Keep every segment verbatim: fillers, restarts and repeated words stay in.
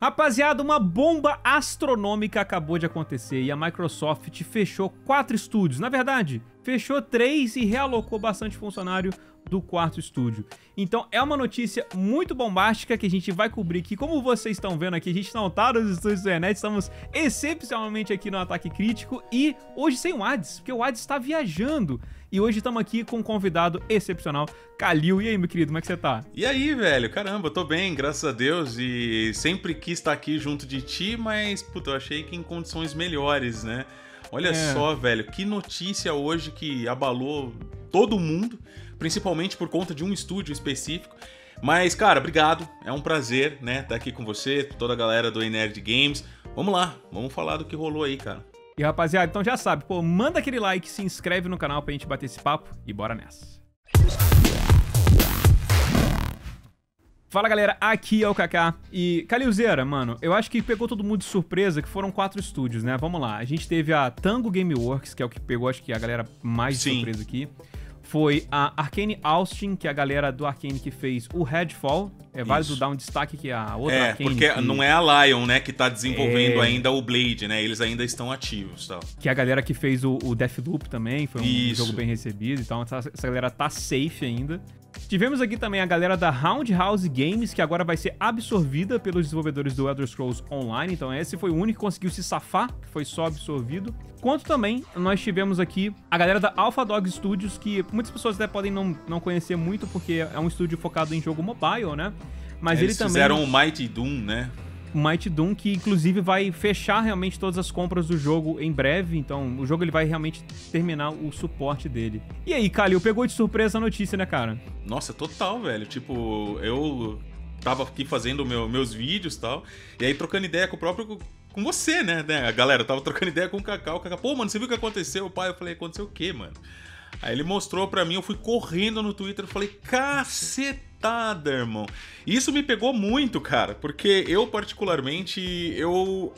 Rapaziada, uma bomba astronômica acabou de acontecer e a Microsoft fechou quatro estúdios. Na verdade, fechou três e realocou bastante funcionário do quarto estúdio. Então é uma notícia muito bombástica que a gente vai cobrir aqui. Como vocês estão vendo aqui, a gente não tá nos estúdios do internet, estamos excepcionalmente aqui no Ataque Crítico e hoje sem o Adz, porque o Adz está viajando. E hoje estamos aqui com um convidado excepcional, Kalil. E aí, meu querido, como é que você tá? E aí, velho? Caramba, eu tô bem, graças a Deus. E sempre quis estar aqui junto de ti, mas, puta, eu achei que em condições melhores, né? Olha é. só, velho, que notícia hoje que abalou todo mundo, principalmente por conta de um estúdio específico. Mas, cara, obrigado. É um prazer, né, estar aqui com você, toda a galera do Nerd Games. Vamos lá, vamos falar do que rolou aí, cara. E rapaziada, então já sabe, pô, manda aquele like, se inscreve no canal pra gente bater esse papo e bora nessa. Fala galera, aqui é o Kaká e Kalilzeira, mano, eu acho que pegou todo mundo de surpresa que foram quatro estúdios, né? Vamos lá, a gente teve a Tango Gameworks, que é o que pegou, acho que a galera mais de surpresa aqui. Foi a Arcane Austin, que é a galera do Arcane que fez o Redfall. É válido dar um destaque que a outra é, Arcane... porque que... não é a Lion, né, que tá desenvolvendo é... ainda o Blade, né? Eles ainda estão ativos, tal. Que é a galera que fez o, o Deathloop também, foi um Isso. jogo bem recebido. Então essa, essa galera tá safe ainda. Tivemos aqui também a galera da Roundhouse Games, que agora vai ser absorvida pelos desenvolvedores do Elder Scrolls Online. Então esse foi o único que conseguiu se safar, que foi só absorvido. Quanto também nós tivemos aqui a galera da Alpha Dog Studios, que muitas pessoas até podem não, não conhecer muito, porque é um estúdio focado em jogo mobile, né? Mas Eles ele também... fizeram o Mighty Doom, né? O Mighty Doom, que inclusive vai fechar realmente todas as compras do jogo em breve. Então o jogo ele vai realmente terminar o suporte dele. E aí, Kalil, pegou de surpresa a notícia, né, cara? Nossa, total, velho. Tipo, eu tava aqui fazendo meu, meus vídeos e tal, e aí trocando ideia com o próprio... com você, né, né? A galera, eu tava trocando ideia com o Kaká. O Kaká, pô, mano, você viu o que aconteceu? O pai, eu falei, aconteceu o quê, mano? Aí ele mostrou pra mim, eu fui correndo no Twitter e falei, cacetada, irmão. E isso me pegou muito, cara, porque eu, particularmente, eu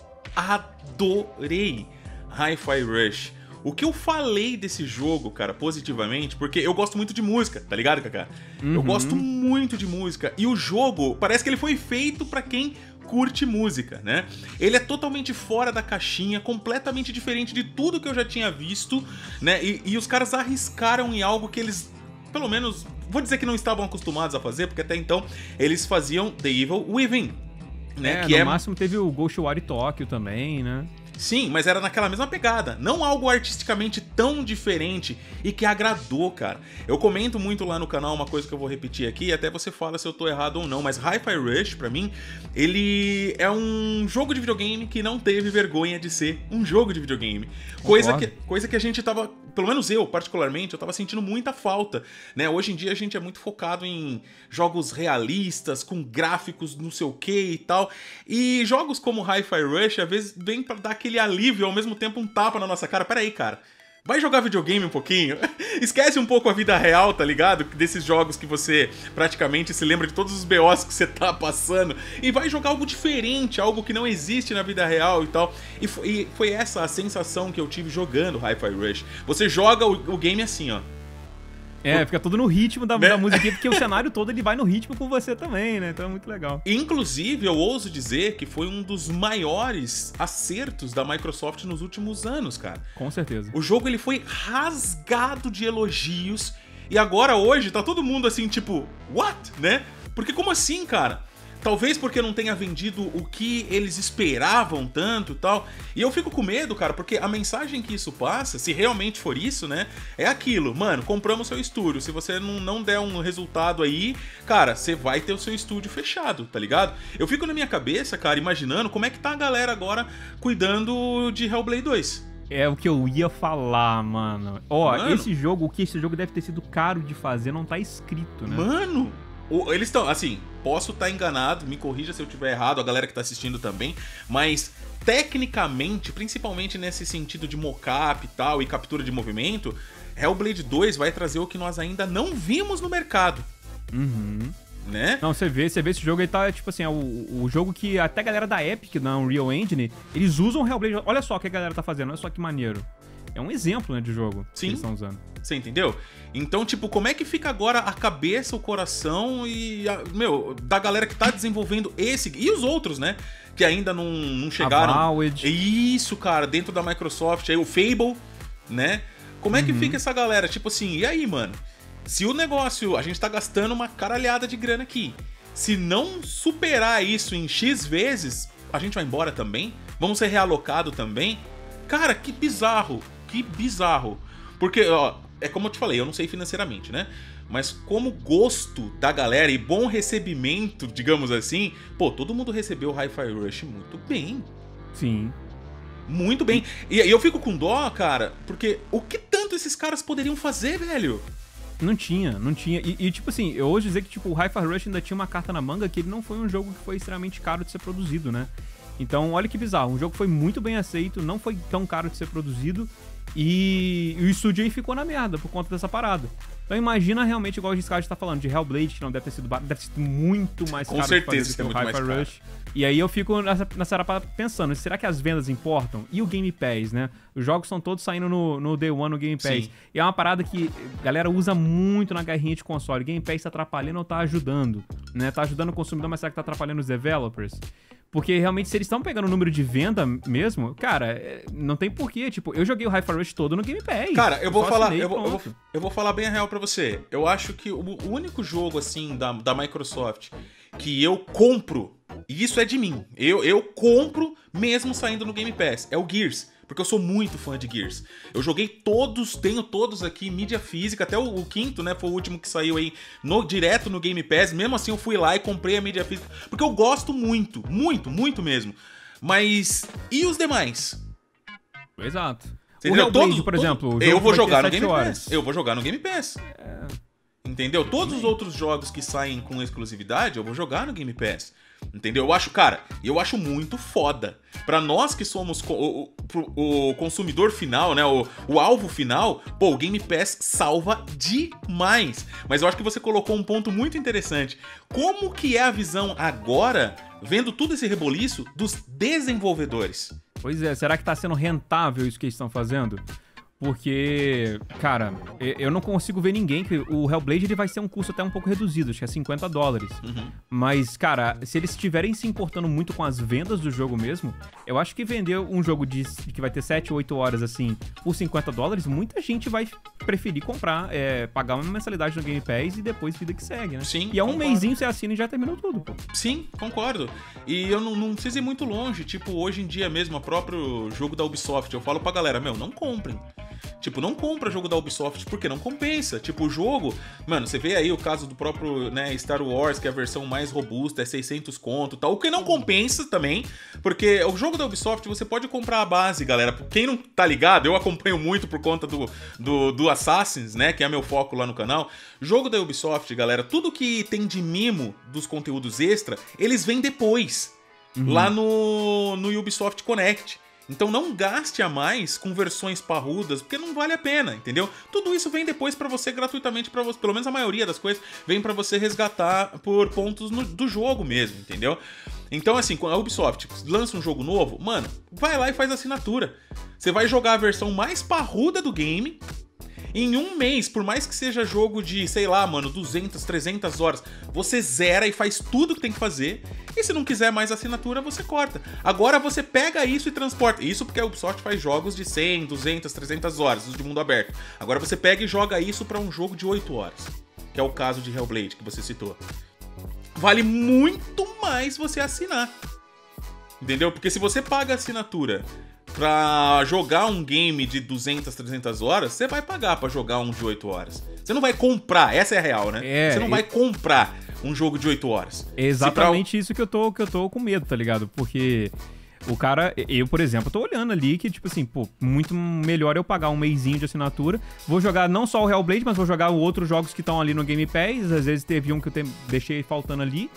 adorei Hi-Fi Rush. O que eu falei desse jogo, cara, positivamente, porque eu gosto muito de música, tá ligado, Kaká? Uhum. Eu gosto muito de música. E o jogo, parece que ele foi feito pra quem curte música, né? Ele é totalmente fora da caixinha, completamente diferente de tudo que eu já tinha visto, né? E, e os caras arriscaram em algo que eles, pelo menos, vou dizer que não estavam acostumados a fazer, porque até então eles faziam The Evil Within, né? É, que no é... máximo teve o Ghostwire Tokyo também, né? Sim, mas era naquela mesma pegada, não algo artisticamente tão diferente e que agradou, cara. Eu comento muito lá no canal uma coisa que eu vou repetir aqui, até você fala se eu tô errado ou não, mas Hi-Fi Rush, pra mim, ele é um jogo de videogame que não teve vergonha de ser um jogo de videogame. Coisa que, coisa que a gente tava, pelo menos eu, particularmente, eu tava sentindo muita falta, né? Hoje em dia a gente é muito focado em jogos realistas, com gráficos não sei o que e tal, e jogos como Hi-Fi Rush, às vezes, vem pra dar aquele alívio, ao mesmo tempo um tapa na nossa cara. Pera aí, cara. Vai jogar videogame um pouquinho? Esquece um pouco a vida real, tá ligado? Desses jogos que você praticamente se lembra de todos os B Os que você tá passando. E vai jogar algo diferente, algo que não existe na vida real e tal. E foi, e foi essa a sensação que eu tive jogando Hi-Fi Rush. Você joga o, o game assim, ó. É, fica tudo no ritmo da, da música, porque o cenário todo ele vai no ritmo com você também, né? Então é muito legal. Inclusive, eu ouso dizer que foi um dos maiores acertos da Microsoft nos últimos anos, cara. Com certeza. O jogo ele foi rasgado de elogios e agora hoje tá todo mundo assim, tipo, what? Né? Porque como assim, cara? Talvez porque não tenha vendido o que eles esperavam tanto e tal. E eu fico com medo, cara, porque a mensagem que isso passa, se realmente for isso, né, é aquilo. Mano, compramos seu estúdio. Se você não, não der um resultado aí, cara, você vai ter o seu estúdio fechado, tá ligado? Eu fico na minha cabeça, cara, imaginando como é que tá a galera agora cuidando de Hellblade dois. É o que eu ia falar, mano. Ó, mano, esse jogo, o que esse jogo deve ter sido caro de fazer, não tá escrito, né? Mano... Eles estão, assim, posso estar enganado, me corrija se eu estiver errado, a galera que tá assistindo também, mas tecnicamente, principalmente nesse sentido de mocap e tal, e captura de movimento, Hellblade dois vai trazer o que nós ainda não vimos no mercado. Uhum. Né? Não, você vê, você vê esse jogo, ele tá, tipo assim, é o, o jogo que até a galera da Epic, da Unreal Engine, eles usam o Hellblade. Olha só o que a galera tá fazendo, olha só que maneiro. É um exemplo, né, de jogo Sim. que eles estão usando. Você entendeu? Então, tipo, como é que fica agora a cabeça, o coração e, a, meu, da galera que tá desenvolvendo esse e os outros, né? que ainda não, não chegaram. A Valve. Isso, cara, dentro da Microsoft, aí o Fable, né? Como é que uhum. fica essa galera? Tipo assim, e aí, mano? Se o negócio, a gente tá gastando uma caralhada de grana aqui, se não superar isso em X vezes, a gente vai embora também? Vamos ser realocados também? Cara, que bizarro, que bizarro. Porque, ó, é como eu te falei, eu não sei financeiramente, né? Mas como gosto da galera e bom recebimento, digamos assim, pô, todo mundo recebeu o Hi-Fi Rush muito bem. Sim. Muito bem. E, e eu fico com dó, cara, porque o que tanto esses caras poderiam fazer, velho? Não tinha, não tinha. E, e tipo assim, eu ouso dizer que tipo, o Hi-Fi Rush ainda tinha uma carta na manga que ele não foi um jogo que foi extremamente caro de ser produzido, né? Então, olha que bizarro. Um jogo foi muito bem aceito, não foi tão caro de ser produzido e, e o estúdio aí ficou na merda por conta dessa parada. Então imagina realmente, igual o Giscard está falando, de Hellblade, que não deve ter sido, deve ter sido muito mais Com caro certeza de fazer do que é que o Hi-Fi Rush. E aí eu fico nessa, nessa hora pensando, será que as vendas importam? E o Game Pass, né? Os jogos estão todos saindo no, no Day One, no Game Pass. Sim. E é uma parada que a galera usa muito na guerrinha de console. Game Pass tá atrapalhando ou tá ajudando? Né? Tá ajudando o consumidor, mas será que tá atrapalhando os developers? Porque realmente, se eles estão pegando o número de venda mesmo, cara, não tem porquê. Tipo, eu joguei o Hi-Fi Rush todo no Game Pass. Cara, eu vou falar, eu vou, eu, vou, eu vou falar bem a real pra você. Eu acho que o, o único jogo, assim, da, da Microsoft que eu compro, e isso é de mim, eu, eu compro mesmo saindo no Game Pass, é o Gears. Porque eu sou muito fã de Gears. Eu joguei todos, tenho todos aqui, mídia física, até o, o quinto, né, foi o último que saiu aí no, direto no Game Pass. Mesmo assim eu fui lá e comprei a mídia física, porque eu gosto muito, muito, muito mesmo. Mas, e os demais? Exato. Você o Hellblade, todos, por exemplo, eu vou jogar no Game Pass. Eu vou jogar no Game Pass. É... Entendeu? Todos os outros jogos que saem com exclusividade, eu vou jogar no Game Pass. Entendeu? Eu acho, cara, eu acho muito foda. Pra nós que somos o, o, o consumidor final, né? O, o alvo final, pô, o Game Pass salva demais. Mas eu acho que você colocou um ponto muito interessante. Como que é a visão agora, vendo tudo esse reboliço, dos desenvolvedores? Pois é, será que tá sendo rentável isso que eles estão fazendo? Porque, cara, eu não consigo ver ninguém que o Hellblade ele vai ser um custo até um pouco reduzido, acho que é cinquenta dólares. Uhum. Mas, cara, se eles estiverem se importando muito com as vendas do jogo mesmo, eu acho que vender um jogo de, que vai ter sete, oito horas assim por cinquenta dólares, muita gente vai preferir comprar, é, pagar uma mensalidade no Game Pass e depois vida que segue, né? Sim, e é um concordo. Mêsinho você assina e já terminou tudo, pô. Sim, concordo. E eu não, não preciso ir muito longe, tipo, hoje em dia mesmo, o próprio jogo da Ubisoft, eu falo pra galera, meu, não comprem. Tipo, não compra jogo da Ubisoft porque não compensa. Tipo, o jogo... Mano, você vê aí o caso do próprio, né, Star Wars, que é a versão mais robusta, é seiscentos conto e tal. O que não compensa também, porque o jogo da Ubisoft você pode comprar a base, galera. Quem não tá ligado, eu acompanho muito por conta do, do, do Assassins, né, que é meu foco lá no canal. Jogo da Ubisoft, galera, tudo que tem de mimo dos conteúdos extra, eles vêm depois. Uhum. Lá no, no Ubisoft Connect. Então não gaste a mais com versões parrudas, porque não vale a pena, entendeu? Tudo isso vem depois pra você gratuitamente, para você, pelo menos a maioria das coisas, vem pra você resgatar por pontos no, do jogo mesmo, entendeu? Então assim, quando a Ubisoft lança um jogo novo, mano, vai lá e faz assinatura. Você vai jogar a versão mais parruda do game... Em um mês, por mais que seja jogo de, sei lá, mano, duzentas, trezentas horas, você zera e faz tudo que tem que fazer. E se não quiser mais assinatura, você corta. Agora você pega isso e transporta. Isso porque a Ubisoft faz jogos de cem, duzentas, trezentas horas, os de mundo aberto. Agora você pega e joga isso pra um jogo de oito horas. Que é o caso de Hellblade, que você citou. Vale muito mais você assinar. Entendeu? Porque se você paga a assinatura... pra jogar um game de duzentas, trezentas horas, você vai pagar pra jogar um de oito horas. Você não vai comprar, essa é a real, né? É, você não vai comprar um jogo de oito horas. É exatamente pra... isso que eu, tô, que eu tô com medo, tá ligado? Porque o cara, eu, por exemplo, tô olhando ali que, tipo assim, pô, muito melhor eu pagar um mêsinho de assinatura. Vou jogar não só o Hellblade, mas vou jogar outros jogos que estão ali no Game Pass. Às vezes teve um que eu te... deixei faltando ali.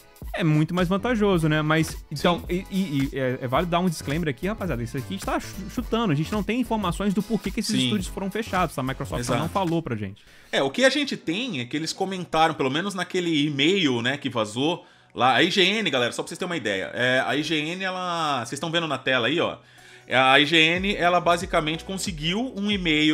É muito mais vantajoso, né? Mas, então, e, e, e é, é vale dar um disclaimer aqui, rapaziada. Isso aqui a gente tá chutando. A gente não tem informações do porquê que esses Sim. estúdios foram fechados. A Microsoft não falou pra gente. É, o que a gente tem é que eles comentaram, pelo menos naquele e-mail, né, que vazou lá. A I G N, galera, só pra vocês terem uma ideia. É, a I G N, ela... Vocês estão vendo na tela aí, ó. A I G N, ela basicamente conseguiu um e-mail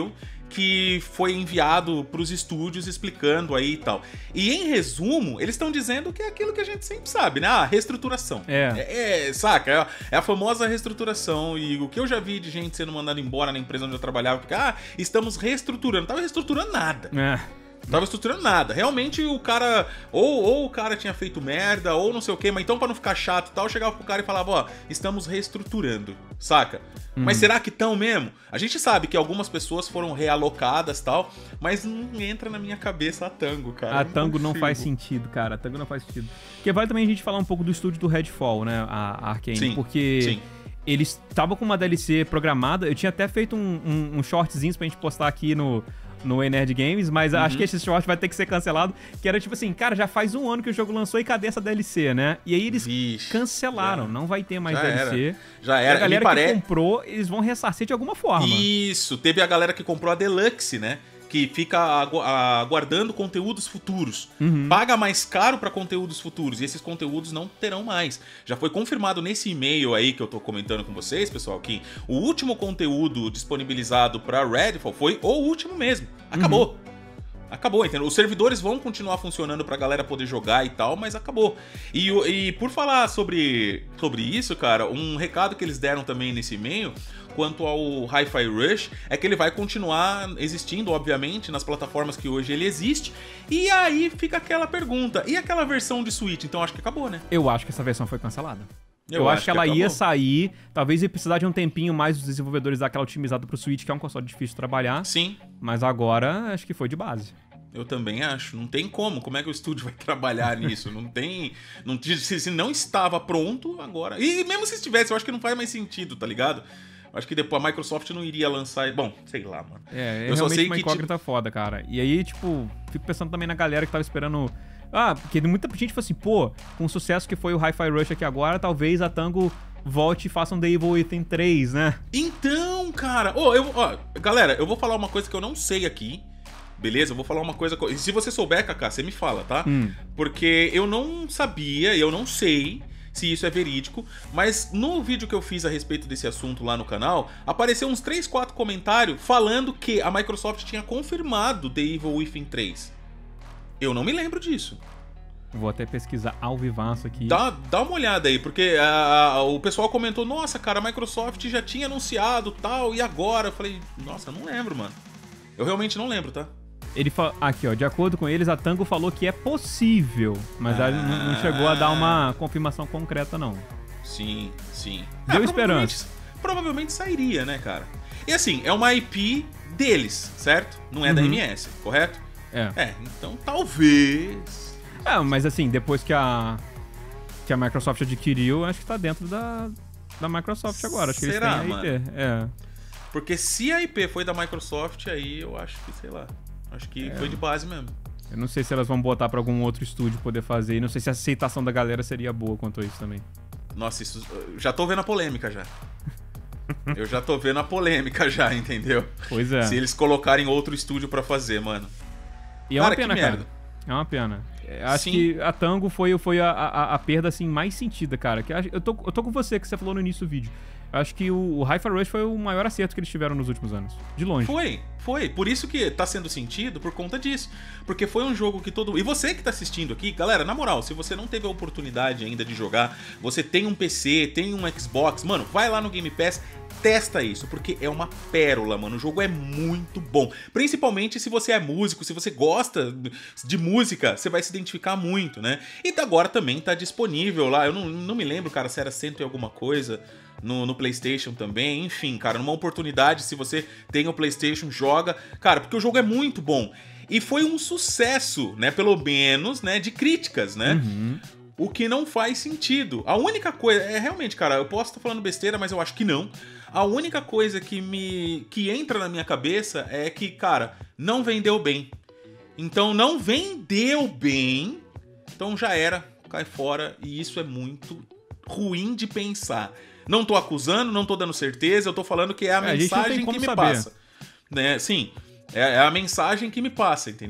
que foi enviado pros estúdios explicando aí e tal. E em resumo, eles estão dizendo que é aquilo que a gente sempre sabe, né? Ah, reestruturação. É. é, é saca? É a, é a famosa reestruturação. E o que eu já vi de gente sendo mandada embora na empresa onde eu trabalhava, porque, ah, estamos reestruturando. Não tava reestruturando nada. É. Não tava estruturando nada. Realmente o cara... Ou, ou o cara tinha feito merda, ou não sei o quê. Mas então, pra não ficar chato e tal, eu chegava pro cara e falava, ó, estamos reestruturando, saca? Hum. Mas será que estão mesmo? A gente sabe que algumas pessoas foram realocadas e tal, mas não entra na minha cabeça a Tango, cara. A Tango não faz sentido, cara. A Tango não faz sentido. Porque vale também a gente falar um pouco do estúdio do Redfall, né? A Arkane. Sim, porque... sim. Eles estavam com uma D L C programada. Eu tinha até feito um, um, um shortzinho pra gente postar aqui no... no E-Nerd Games, mas uhum. acho que esse short vai ter que ser cancelado, que era tipo assim, cara, já faz um ano que o jogo lançou e cadê essa D L C, né? E aí eles Vixe, cancelaram, já. não vai ter mais já D L C. Era. Já era. E a galera Me pare... que comprou, eles vão ressarcir de alguma forma. Isso, teve a galera que comprou a Deluxe, né? Que fica agu aguardando conteúdos futuros. Uhum. Paga mais caro para conteúdos futuros. E esses conteúdos não terão mais. Já foi confirmado nesse e-mail aí que eu tô comentando com vocês, pessoal, que o último conteúdo disponibilizado para Redfall foi o último mesmo. Acabou. Uhum. Acabou, entendeu? Os servidores vão continuar funcionando pra galera poder jogar e tal, mas acabou. E, e por falar sobre, sobre isso, cara, um recado que eles deram também nesse e-mail quanto ao Hi-Fi Rush é que ele vai continuar existindo, obviamente, nas plataformas que hoje ele existe. E aí fica aquela pergunta, e aquela versão de Switch? Então acho que acabou, né? Eu acho que essa versão foi cancelada. Eu, Eu acho, acho que ela que ia sair, talvez ia precisar de um tempinho mais dos desenvolvedores daquela otimizada pro Switch, que é um console difícil de trabalhar. Sim. Mas agora acho que foi de base. Eu também acho. Não tem como. Como é que o estúdio vai trabalhar nisso? Não tem... Não, se, se não estava pronto, agora... E mesmo se estivesse, eu acho que não faz mais sentido, tá ligado? Acho que depois a Microsoft não iria lançar... Bom, sei lá, mano. É, é eu realmente só sei uma que incógnita tipo... foda, cara. E aí, tipo, fico pensando também na galera que tava esperando... Ah, porque muita gente falou assim, pô, com o sucesso que foi o Hi-Fi Rush aqui agora, talvez a Tango volte e faça um The Evil Within três, né? Então, cara... Oh, eu, oh, galera, eu vou falar uma coisa que eu não sei aqui. Beleza? Eu vou falar uma coisa... Se você souber, Kaká, você me fala, tá? Hum. Porque eu não sabia, eu não sei... se isso é verídico, mas no vídeo que eu fiz a respeito desse assunto lá no canal, apareceu uns três, quatro comentários falando que a Microsoft tinha confirmado The Evil Within três. Eu não me lembro disso. Vou até pesquisar ao vivaço aqui. Dá, dá uma olhada aí, porque a, o pessoal comentou, nossa, cara, a Microsoft já tinha anunciado tal, e agora? Eu falei, nossa, eu não lembro, mano. Eu realmente não lembro, tá? Ele fa... Aqui, ó, de acordo com eles, a Tango falou que é possível, mas ah, não, não chegou a dar uma confirmação concreta, não. Sim, sim. Deu ah, esperança. Provavelmente, provavelmente sairia, né, cara? E assim, é uma I P deles, certo? Não é uhum. da M S, correto? É. É, então talvez... É, mas assim, depois que a, que a Microsoft adquiriu, acho que tá dentro da, da Microsoft agora. Acho que Será, eles têm a I P. mano? É. Porque se a I P foi da Microsoft, aí eu acho que, sei lá... Acho que é. foi de base mesmo. Eu não sei se elas vão botar pra algum outro estúdio poder fazer. E não sei se a aceitação da galera seria boa quanto a isso também. Nossa, isso... Já tô vendo a polêmica já. Eu já tô vendo a polêmica já, entendeu? Pois é. Se eles colocarem outro estúdio pra fazer, mano. E é cara, uma pena, que cara. merda. É uma pena. Acho Sim. que a Tango foi, foi a, a, a perda assim, mais sentida, cara. Que eu, tô, eu tô com você, que você falou no início do vídeo. Acho que o, o Hi-Fi Rush foi o maior acerto que eles tiveram nos últimos anos. De longe. Foi, foi. Por isso que tá sendo sentido por conta disso. Porque foi um jogo que todo... E você que tá assistindo aqui, galera, na moral, se você não teve a oportunidade ainda de jogar, você tem um P C, tem um Xbox, mano, vai lá no Game Pass, testa isso, porque é uma pérola, mano. O jogo é muito bom. Principalmente se você é músico, se você gosta de música, você vai se identificar muito, né? E agora também tá disponível lá. Eu não, não me lembro, cara, se era cento e alguma coisa... No, no PlayStation também, enfim, cara, numa oportunidade, se você tem o PlayStation, joga, cara, porque o jogo é muito bom. E foi um sucesso, né, pelo menos, né, de críticas, né? Uhum. O que não faz sentido. A única coisa, é realmente, cara, eu posso estar falando besteira, mas eu acho que não. A única coisa que me que entra na minha cabeça é que, cara, não vendeu bem. Então, não vendeu bem, então já era, cai fora, e isso é muito ruim de pensar. Não tô acusando, não tô dando certeza, eu tô falando que é a é, mensagem a que me saber. passa. Né? Sim, é, é a mensagem que me passa, entendeu?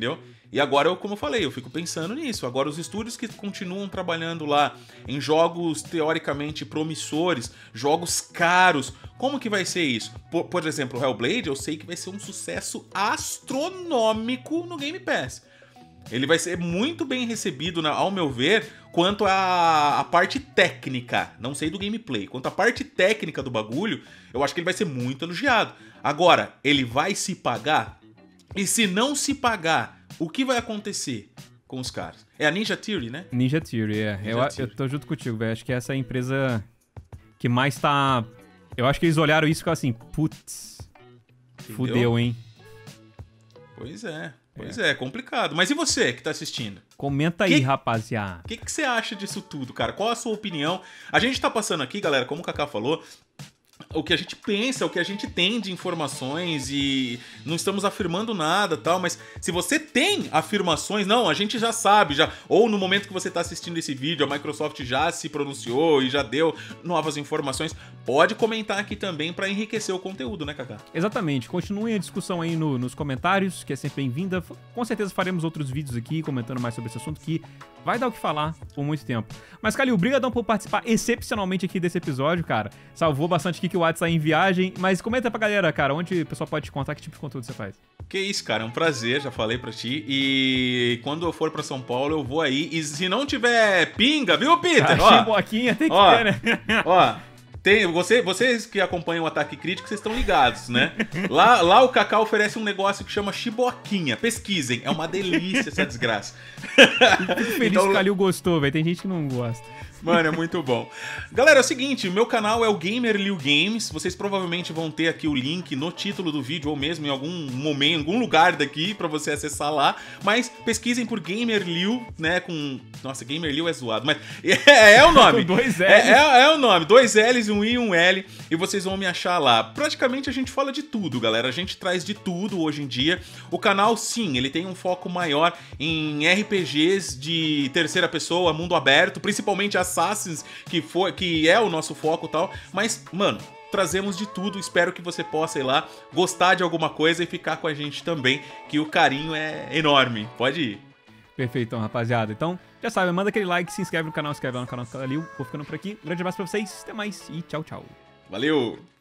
E agora, eu, como eu falei, eu fico pensando nisso. Agora, os estúdios que continuam trabalhando lá em jogos teoricamente promissores, jogos caros, como que vai ser isso? Por, por exemplo, o Hellblade, eu sei que vai ser um sucesso astronômico no Game Pass. Ele vai ser muito bem recebido, ao meu ver, quanto à, à parte técnica. Não sei do gameplay. Quanto à parte técnica do bagulho, eu acho que ele vai ser muito elogiado. Agora, ele vai se pagar? E se não se pagar, o que vai acontecer com os caras? É a Ninja Theory, né? Ninja Theory, é. Ninja eu, Theory. eu tô junto contigo, velho. Acho que essa é a empresa que mais tá... Eu acho que eles olharam isso e ficaram assim, putz, fudeu, hein? Pois é. Pois é. é, complicado. Mas e você que tá assistindo? Comenta aí, que, rapaziada. O que, que você acha disso tudo, cara? Qual a sua opinião? A gente tá passando aqui, galera, como o Kaká falou, o que a gente pensa, o que a gente tem de informações e não estamos afirmando nada e tal, mas se você tem afirmações, não, a gente já sabe, já, ou no momento que você está assistindo esse vídeo, a Microsoft já se pronunciou e já deu novas informações, pode comentar aqui também para enriquecer o conteúdo, né, Kaká? Exatamente, continuem a discussão aí no, nos comentários, que é sempre bem-vinda, com certeza faremos outros vídeos aqui comentando mais sobre esse assunto que vai dar o que falar por muito tempo. Mas, Calil, brigadão por participar excepcionalmente aqui desse episódio, cara. Salvou bastante aqui que o WhatsApp tá em viagem. Mas comenta pra galera, cara, onde o pessoal pode te contar, que tipo de conteúdo você faz. Que isso, cara, é um prazer, já falei pra ti. E quando eu for pra São Paulo, eu vou aí. E se não tiver pinga, viu, Peter? A chiboquinha tem que ó, ter, né? Ó... Tem, você, vocês que acompanham o Ataque Crítico, vocês estão ligados, né? Lá, lá o Kaká oferece um negócio que chama chiboquinha. Pesquisem, é uma delícia essa desgraça. Fico feliz então, que o Calil gostou, velho. Tem gente que não gosta. Mano, é muito bom. Galera, é o seguinte, o meu canal é o Gamer Liu Games. Vocês provavelmente vão ter aqui o link no título do vídeo ou mesmo em algum momento, em algum lugar daqui pra você acessar lá. Mas pesquisem por Gamer Liu, né, com... Nossa, Gamer Liu é zoado, mas é, é o nome. dois L's. É, é, é o nome, dois L's, um I e um L, e vocês vão me achar lá. Praticamente a gente fala de tudo, galera. A gente traz de tudo hoje em dia. O canal, sim, ele tem um foco maior em R P Gs de terceira pessoa, mundo aberto, principalmente Assassins, que, foi, que é o nosso foco e tal. Mas, mano, trazemos de tudo. Espero que você possa ir lá, gostar de alguma coisa e ficar com a gente também, que o carinho é enorme. Pode ir. Perfeito, então, rapaziada. Então, já sabe, manda aquele like, se inscreve no canal, se inscreve lá no canal do Calil. Vou ficando por aqui. Um grande abraço pra vocês, até mais e tchau, tchau. Valeu!